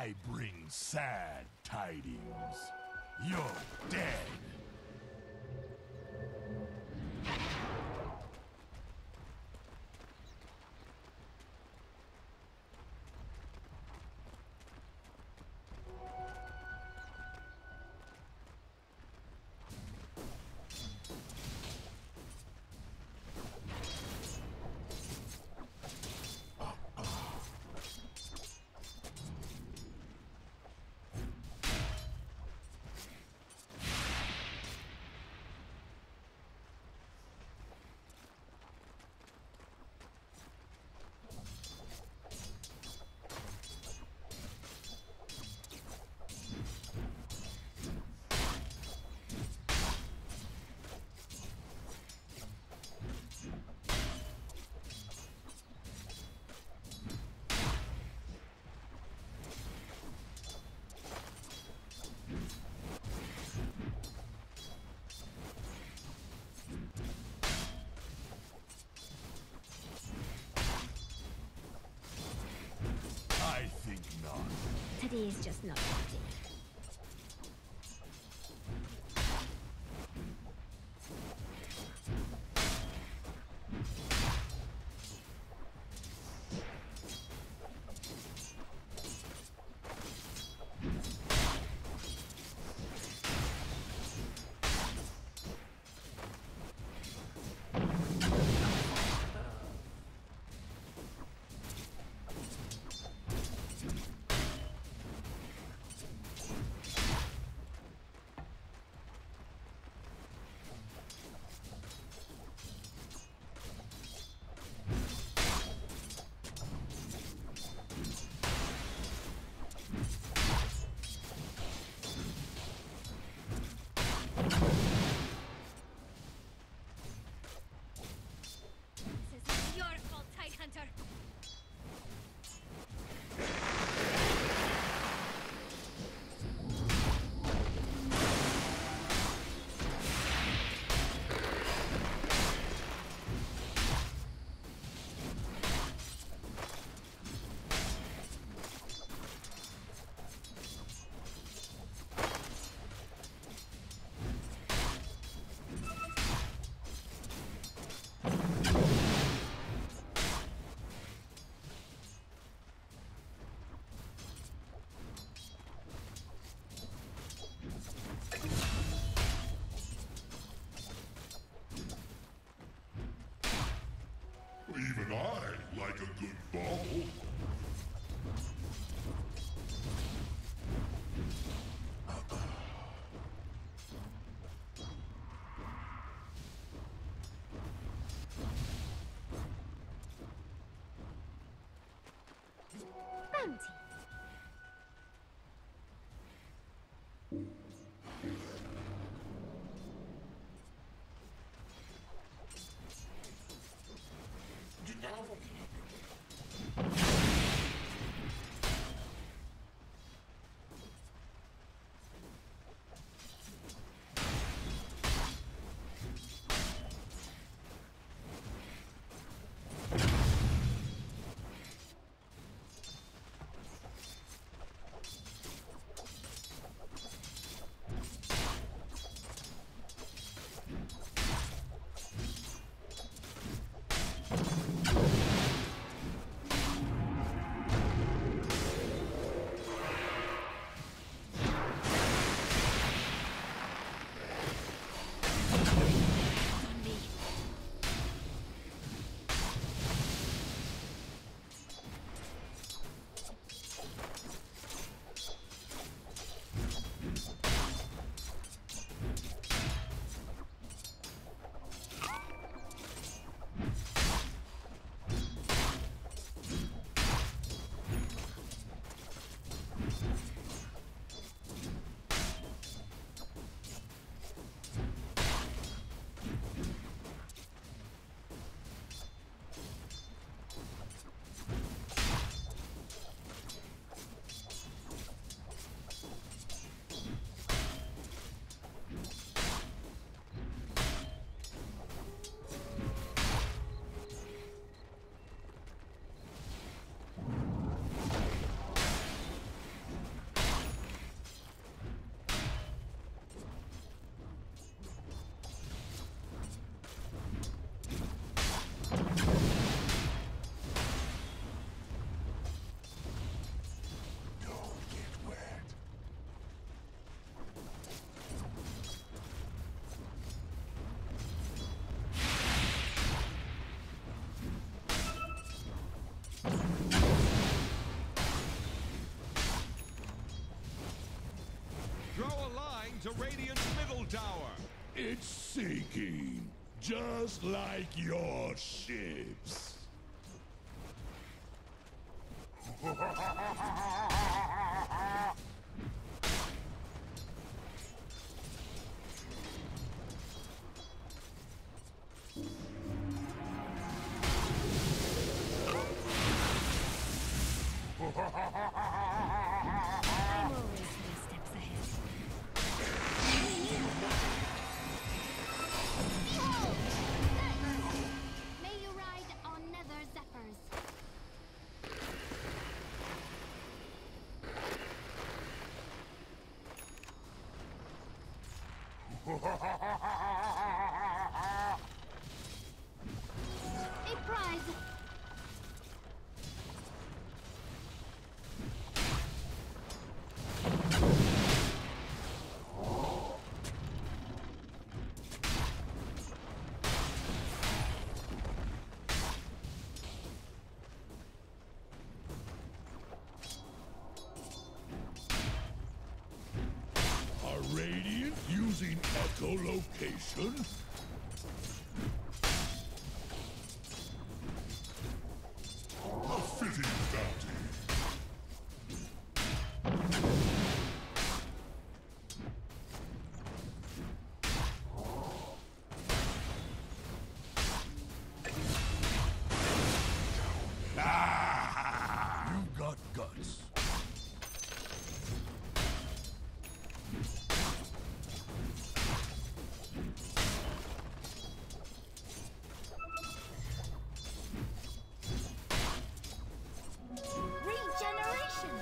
I bring sad tidings. You're dead. I think not. Today is just not that day. This is your fault, Tidehunter! Even I like a good bauble. Bounty. to Radiant's middle tower. It's sinking, just like your ships. I'm always 3 steps ahead. Behold! Zephyrs! May you ride on nether zephyrs. A prize! Are Radiant using echolocation? A fitting bounty. You've got guts. Regeneration!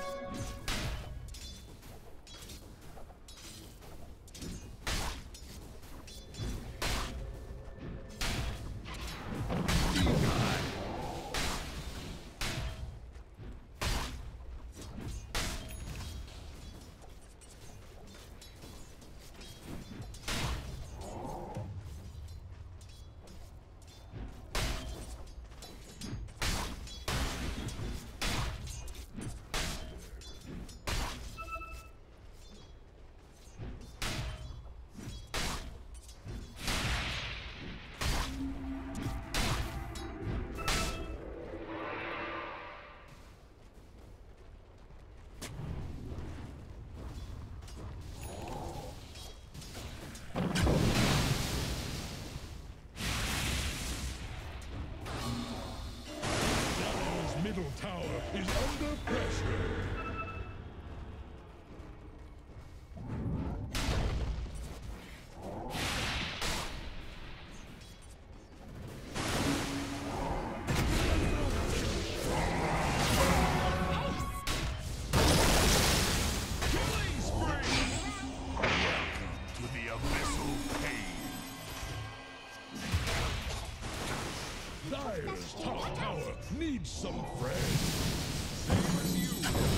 Dire's middle tower is under pressure. Killing spree! To the abyssal cave. Dire's top tower needs some friends. Same as you.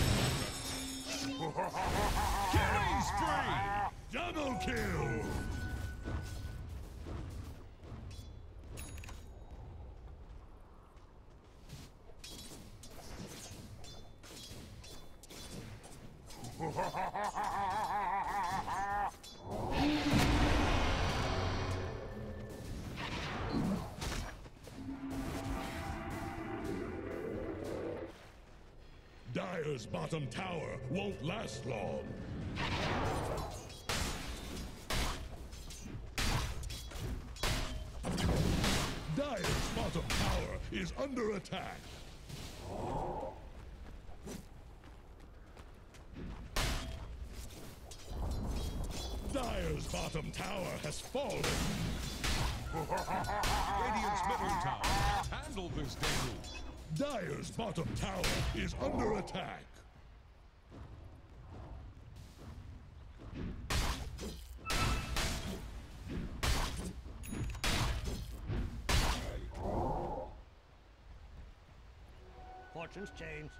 Killing spree! Double kill! Dire's bottom tower won't last long. Dire's bottom tower is under attack. Dire's bottom tower has fallen. Radiant's middle tower handle this deluge. Dire's bottom tower is under attack. Fortune's changed.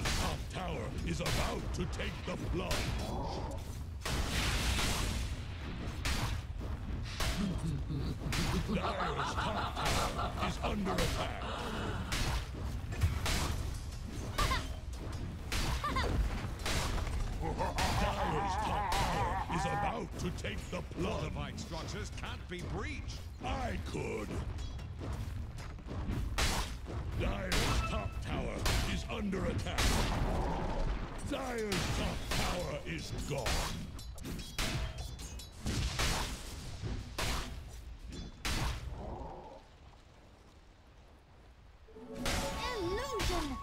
Dire's top tower is about to take the plunge. Dire's top tower is under attack. Dire's top tower is about to take the plunge. Fortified structures can't be breached. I could. Dire's top tower is under attack. Dire's top tower is gone. Illusion!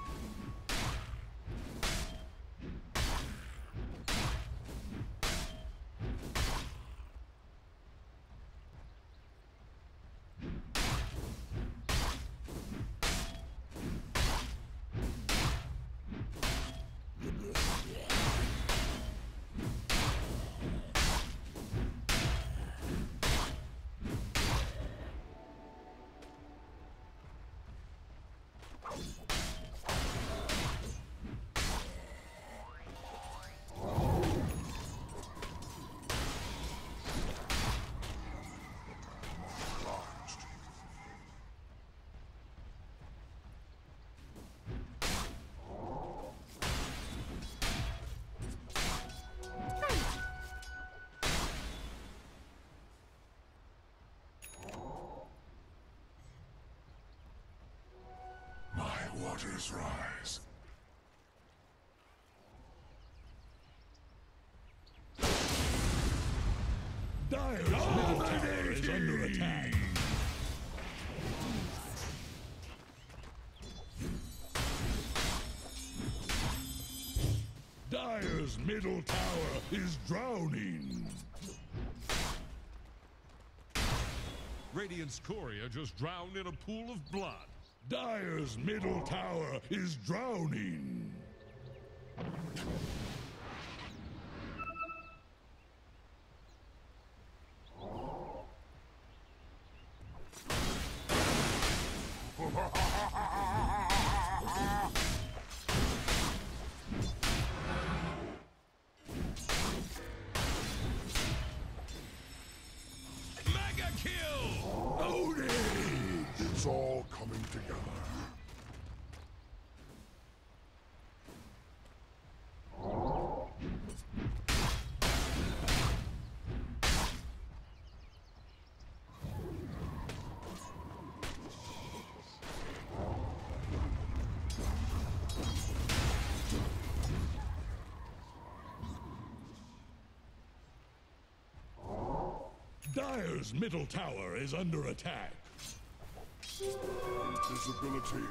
Waters rise. Dire's middle tower is under attack. Dire's middle tower is drowning. Radiant's courier just drowned in a pool of blood. Dire's middle tower is drowning. Mega kill! Odin! It's all coming together. Dire's middle tower is under attack. Invisibility.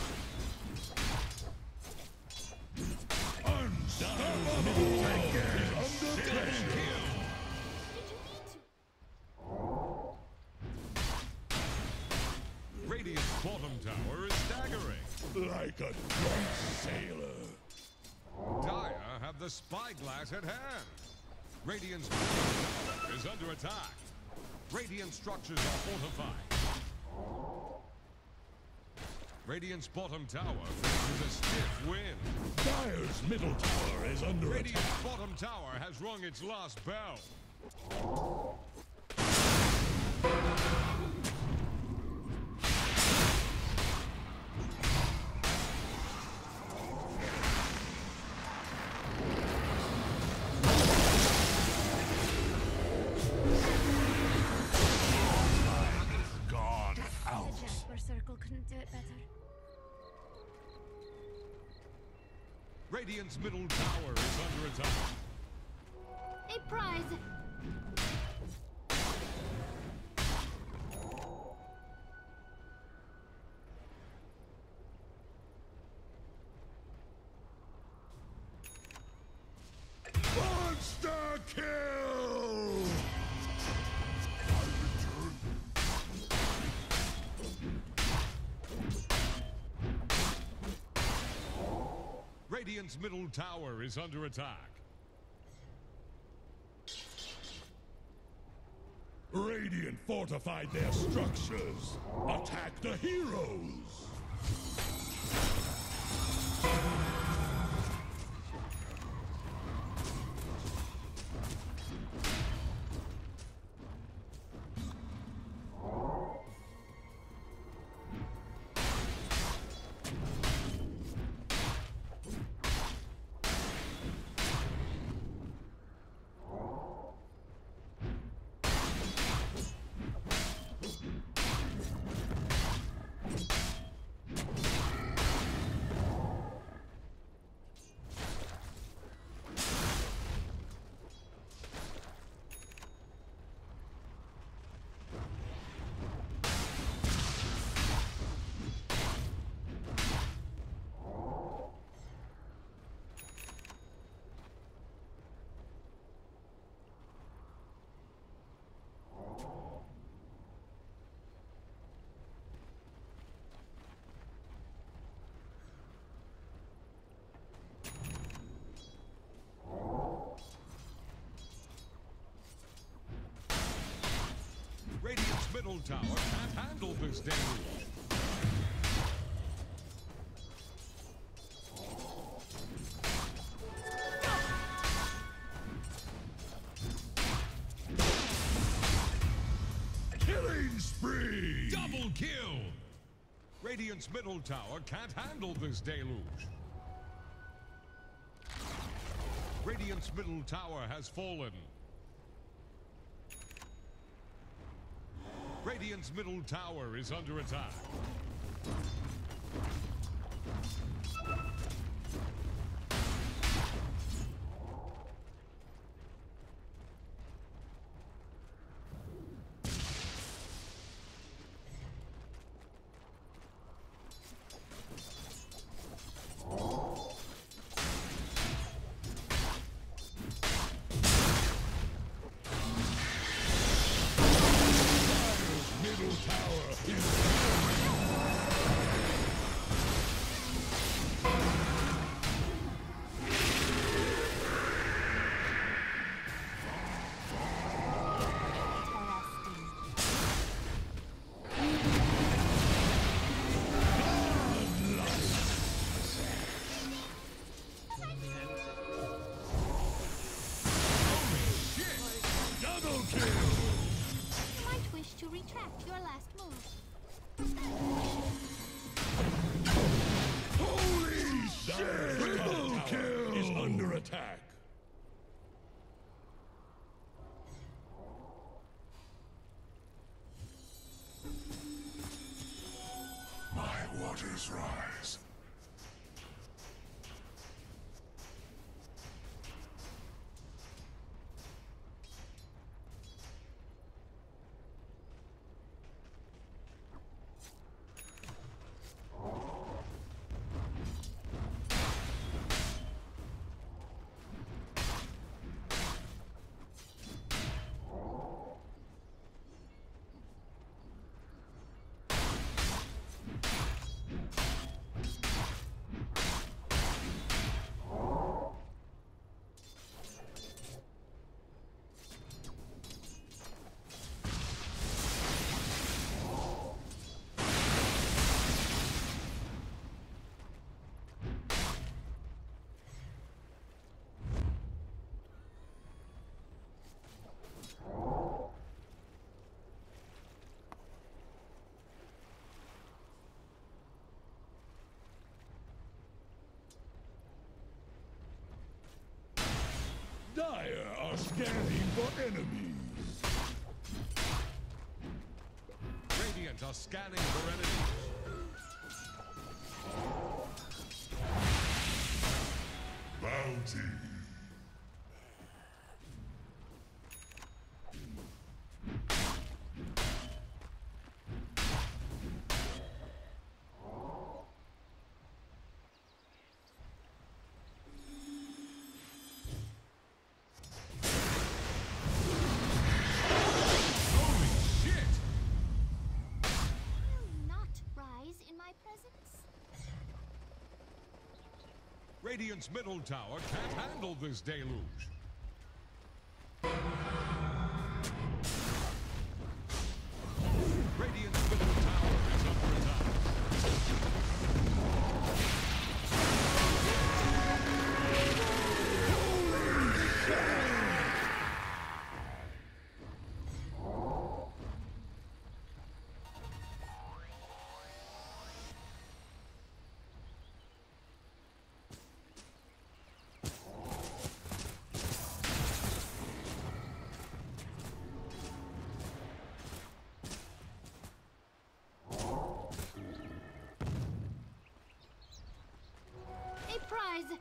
Unstoppable! Middle tower is under pressure. Radiant's bottom tower is staggering. Like a drunk sailor. Dire have the spyglass at hand. Radiant's bottom tower is under attack. Radiant structures are fortified. Radiant's bottom tower faces a stiff wind. Dire's middle tower is under Radiant's attack. bottom tower has rung its last bell. Circle couldn't do it better. Radiant's middle tower is under attack. A prize! Monster kill! Radiant's middle tower is under attack. Radiant fortified their structures. Attack the heroes! middle tower can't handle this deluge. Killing spree! Double kill! Radiant's middle tower can't handle this deluge. Radiant's middle tower has fallen. Radiant's middle tower is under attack. Middle tower is double kill! You might wish to retract your last move. Holy shit! Triple kill is under attack. My waters rise. Dire are scanning for enemies. Radiant are scanning for enemies. Bounty. Holy shit! Will not rise in my presence. Radiant's middle tower can't handle this deluge. Radiant's middle tower is under attack. A prize.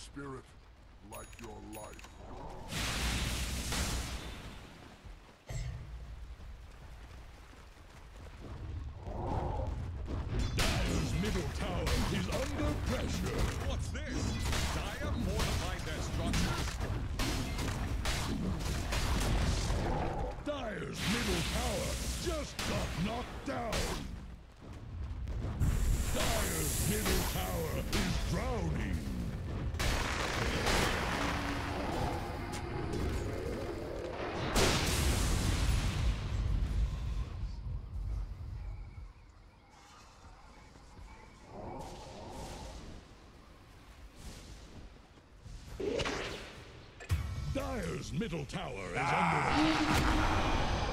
spirit like your life. Dire's middle tower is under pressure. What's this? Dire fortified their structures. Dire's middle tower just got knocked down. Dire's middle tower is drowning. Dire's middle tower is under attack.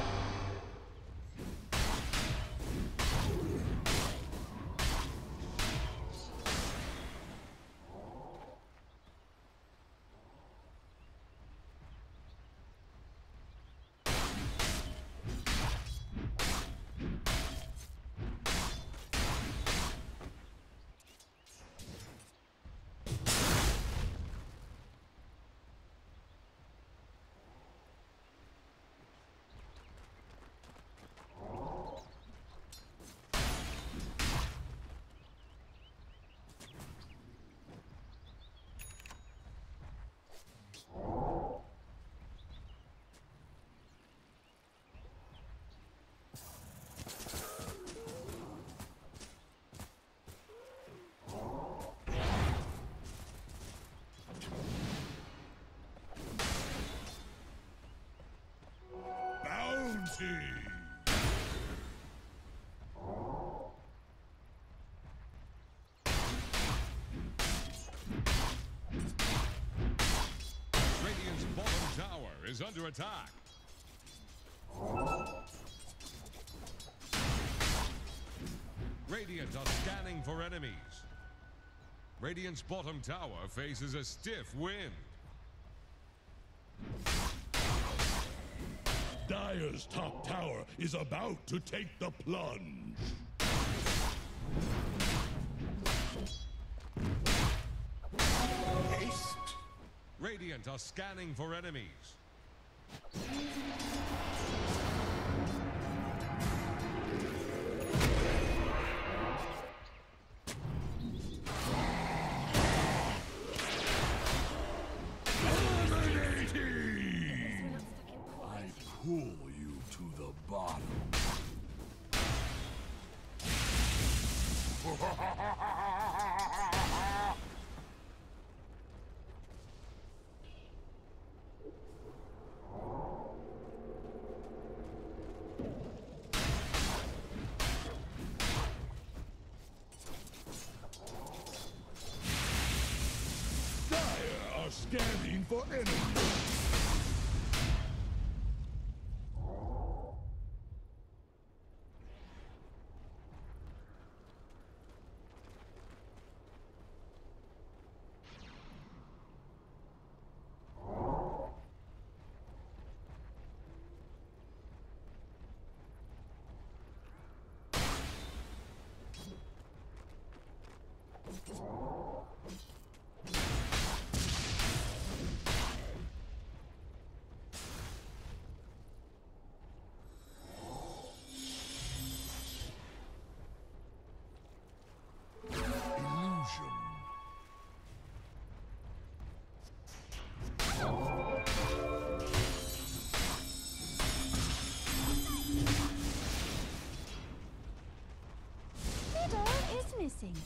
Radiant's bottom tower is under attack. Radiant are scanning for enemies. Radiant's bottom tower faces a stiff wind. Dire's top tower is about to take the plunge. Haste. Radiant are scanning for enemies. Pull you to the bottom. Dire are scanning for enemies. Middle is missing.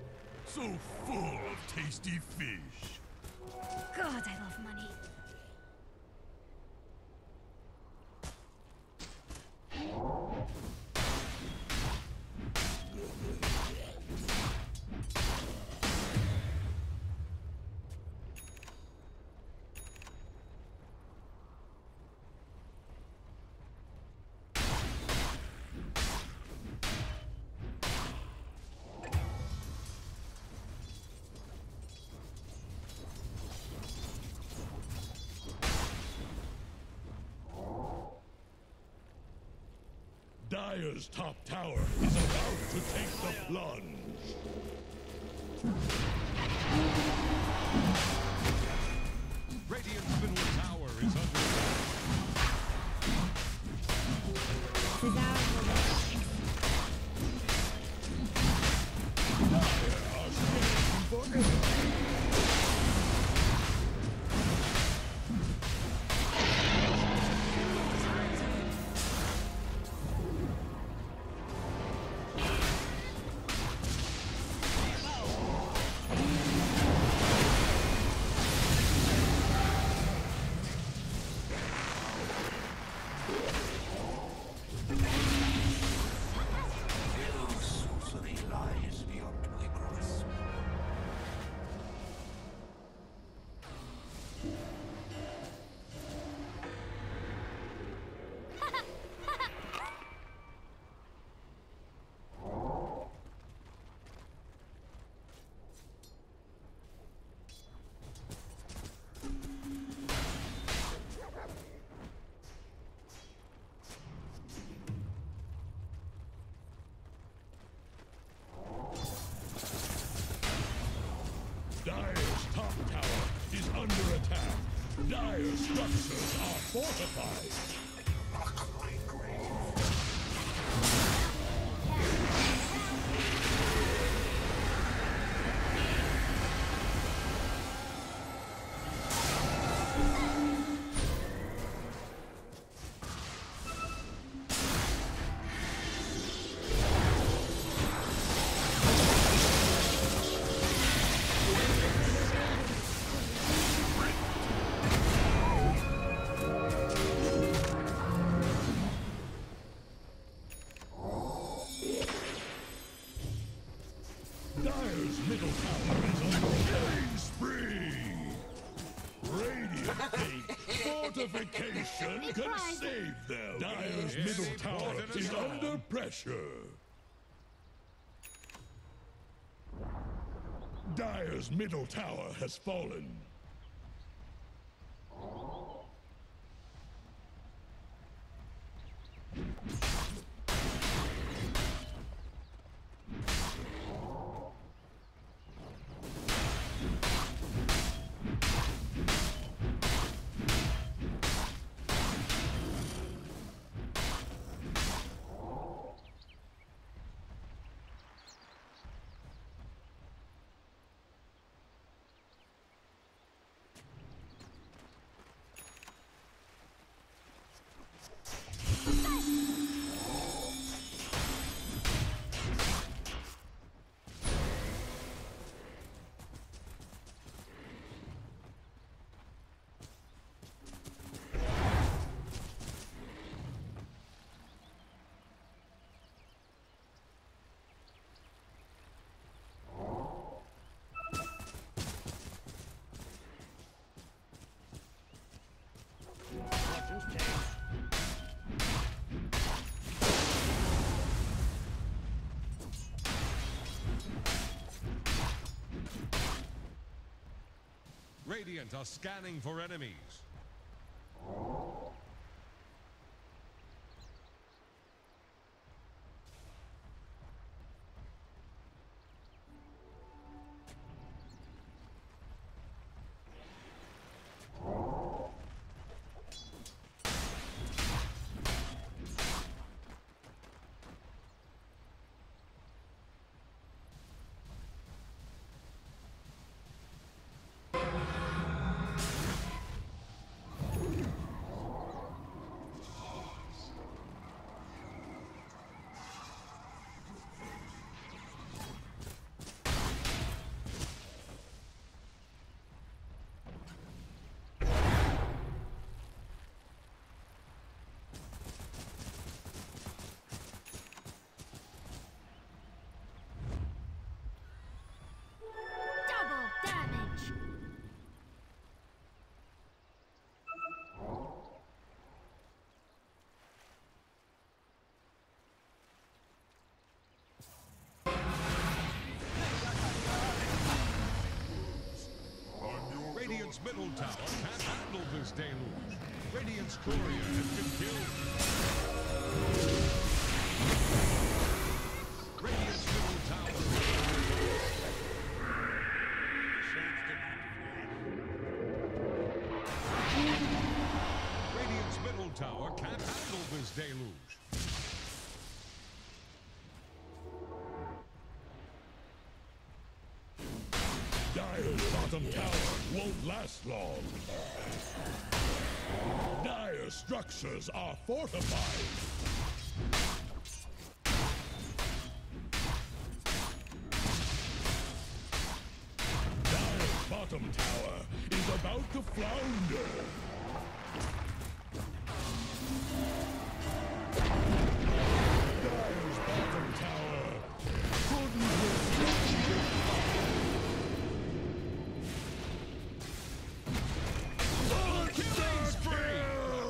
So full of tasty fish. God, I love money. Dire's top tower is about to take the plunge. Radiant's middle tower is under Dire's top tower is under attack. Dire's structures are fortified. Dire's middle tower is under a killing spree. Radiant think fortification can save them. Dire's middle tower is under pressure. Dire's middle tower has fallen. Fortune's changed. Radiant are scanning for enemies. Double damage. Radiant's middle tower can't handle this deluge. Radiant's courier has been killed. Radiant's middle tower. Radiant's middle tower can't handle this deluge. Dire's bottom tower won't last long. Dire's structures are fortified. Dire's bottom tower is about to flounder. Dire's bottom tower couldn't withstand the Killing spree!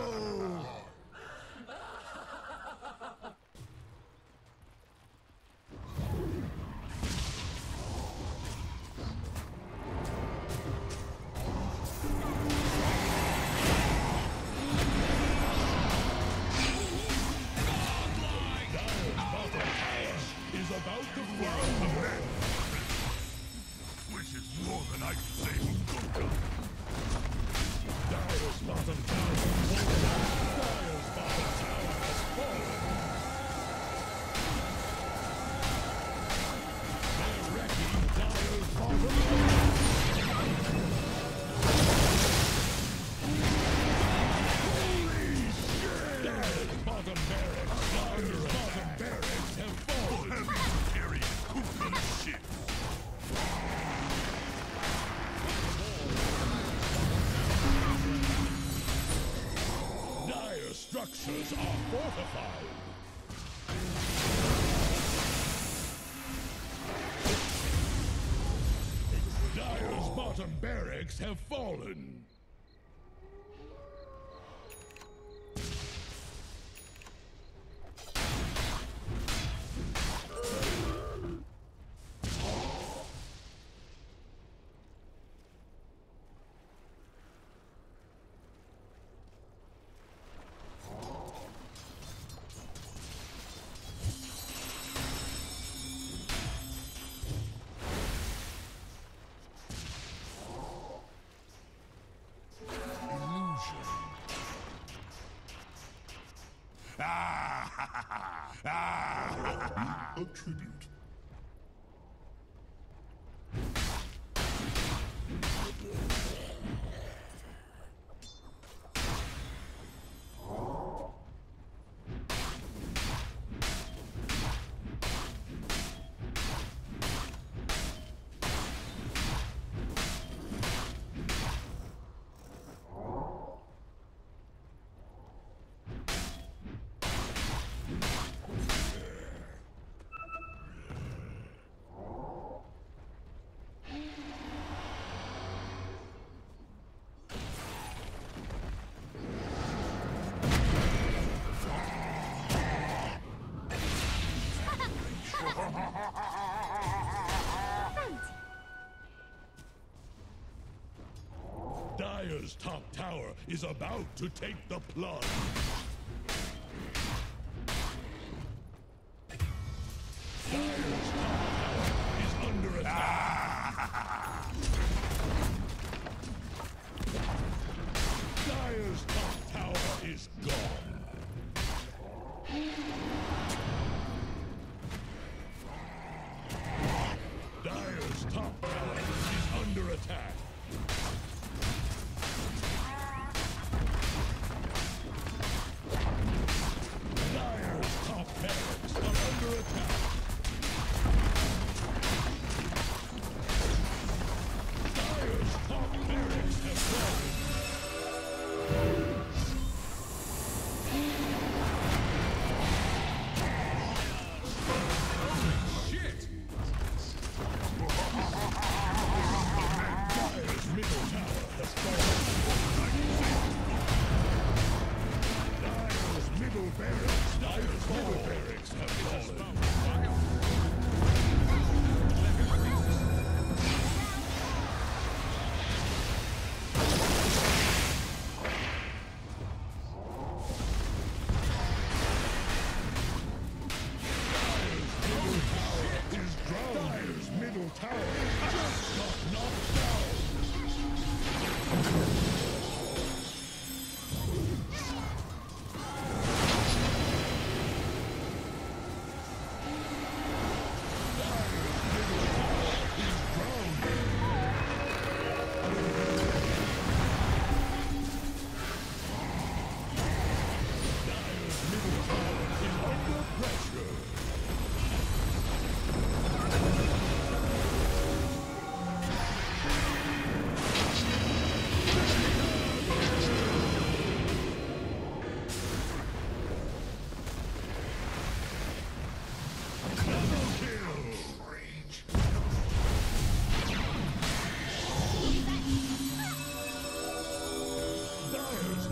is about to flounder. Which is more than I can say for Gunka. Dire's bottom tower won't last. Dire's bottom tower has fallen. They're wrecking Dire's bottom tower. Holy shit! Dire's bottom barracks. Dire's bottom barracks have fallen. Carry Kukan shit. Dire structures are fortified. Dire's bottom barracks have fallen. A tribute. Dire's top tower is about to take the plunge. Dire's top tower is under attack. Dire's top tower is gone. Dire's top tower is under attack. Dire's top barracks are under attack.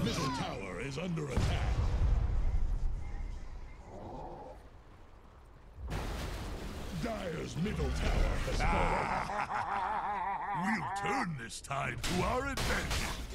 middle tower is under attack. Dire's middle tower has fallen. We'll turn this tide to our advantage.